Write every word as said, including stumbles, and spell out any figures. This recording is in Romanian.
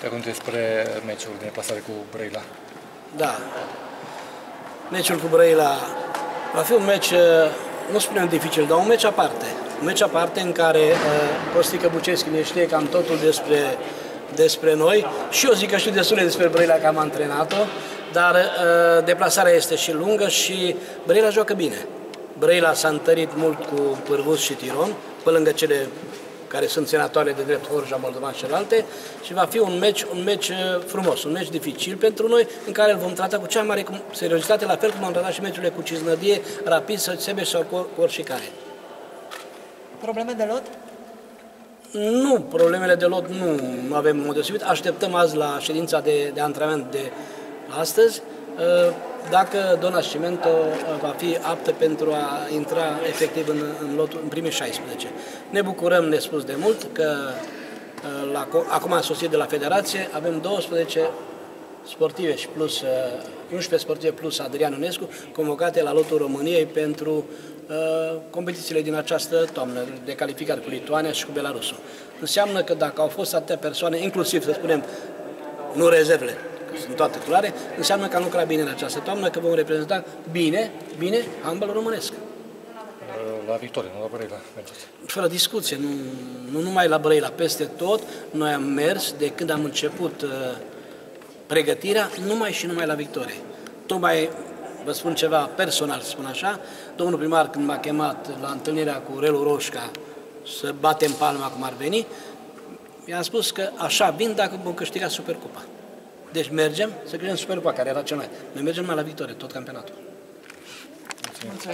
Te rog despre meciul de pasare cu Brăila. Da. Meciul cu Brăila va fi un meci, nu spunem dificil, dar un meci aparte. Un meci aparte în care uh, Costică Bucescu ne știe cam totul despre, despre noi și eu zic că știu destule despre Brăila, că am antrenat-o, dar uh, deplasarea este și lungă și Brăila joacă bine. Brăila s-a întărit mult cu Pârvus și Tiron, pe lângă cele care sunt senatoare de drept, Horja, Moldovan și celelalte, și va fi un meci, un meci frumos, un meci dificil pentru noi, în care îl vom trata cu cea mare seriozitate, la fel cum am tratat și meciurile cu Cisnădie, Rapid, Sebeș sau cu oricare. Probleme de lot? Nu, problemele de lot nu avem în mod deosebit. Așteptăm azi la ședința de, de antrenament de astăzi, dacă Dona Cimento va fi aptă pentru a intra efectiv în, în, lotul, în primii șaisprezece. Ne bucurăm, ne spus de mult, că la, acum a sosit de la Federație, avem douăsprezece sportive și plus unsprezece sportive plus Adrian Ionescu convocate la lotul României pentru uh, competițiile din această toamnă de calificare cu Lituania și cu Belarusul. Înseamnă că dacă au fost atâtea persoane, inclusiv, să spunem, nu rezervele, sunt toate titulare, înseamnă că am lucrat bine în această toamnă, că vom reprezenta bine, bine handbalul românesc. La Victoria, nu la Brăila. Fără discuție, nu, nu numai la Brăila, peste tot, noi am mers de când am început uh, pregătirea, numai și numai la Victorie. Tocmai, vă spun ceva personal, să spun așa, domnul primar când m-a chemat la întâlnirea cu Relu Roșca să batem palma cum ar veni, i-am spus că așa vin dacă vom câștiga Supercupa. Deci mergem să câștigăm Supercupa, care era cel mai. Noi mergem mai la Victorie, tot campionatul. Mulțumesc.